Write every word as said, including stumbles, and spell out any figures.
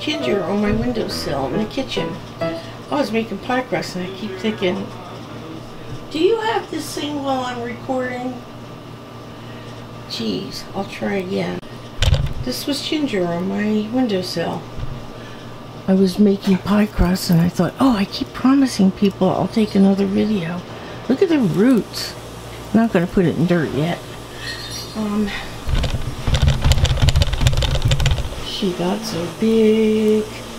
ginger on my windowsill in the kitchen. I was making pie crust and I keep thinking, do you have this thing while I'm recording? Geez, I'll try again. This was ginger on my windowsill. I was making pie crust and I thought, oh, I keep promising people I'll take another video. Look at the roots. I'm not going to put it in dirt yet. Um, she got so big.